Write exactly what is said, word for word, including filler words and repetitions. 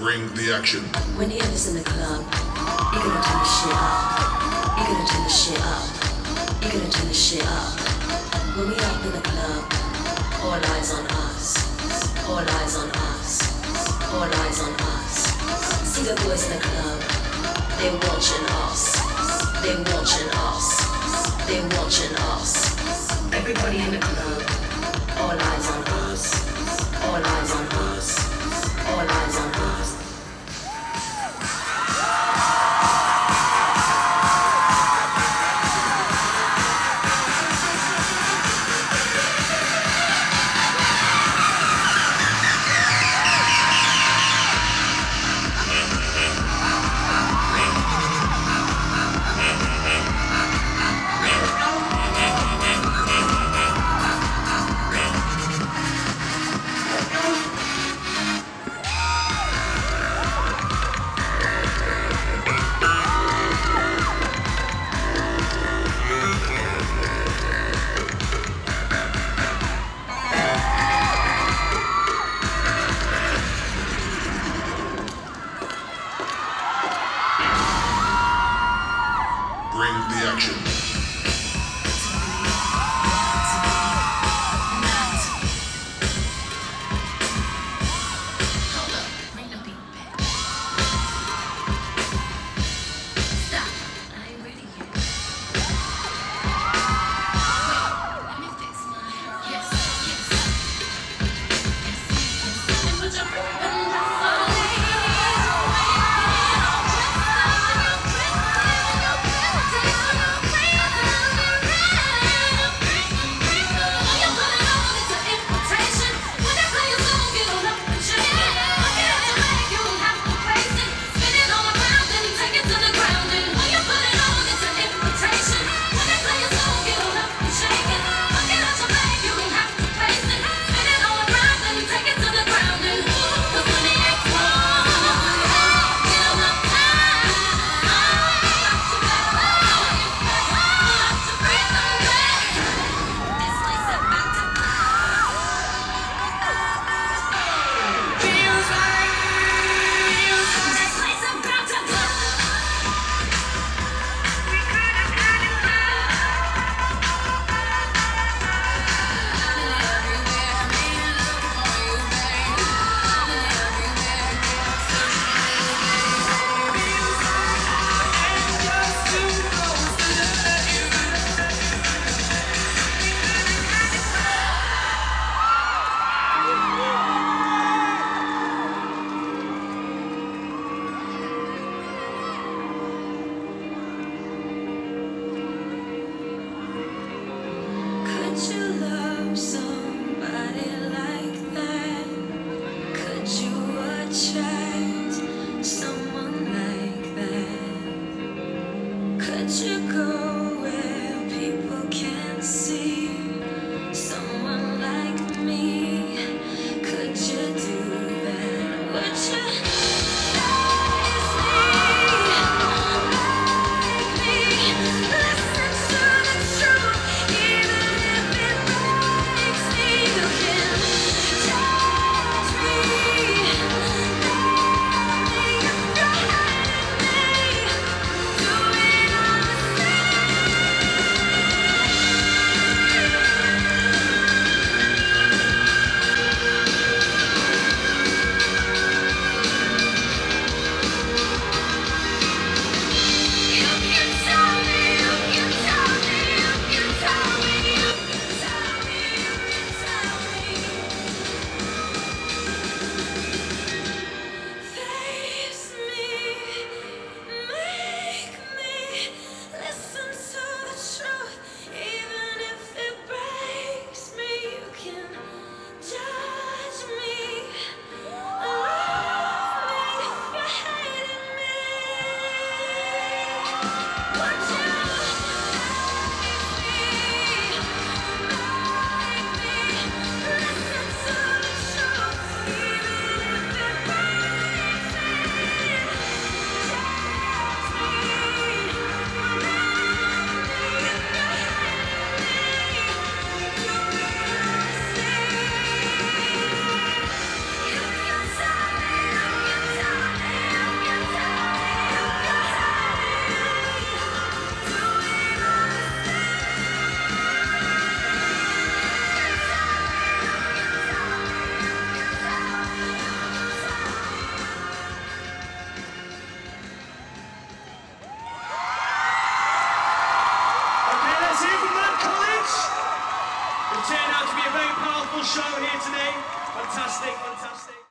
Bring the action. When you hear this in the club, you're gonna turn the shit up. You're gonna turn the shit up. You're gonna turn the shit up. When we up in the club, all eyes on us. All eyes on us. All eyes on us. See the boys in the club. They're watching us. They're watching us. They're watching us. Everybody in the club. All eyes on us. All eyes on us. All eyes on us. Bring the action. show here today. Fantastic, fantastic.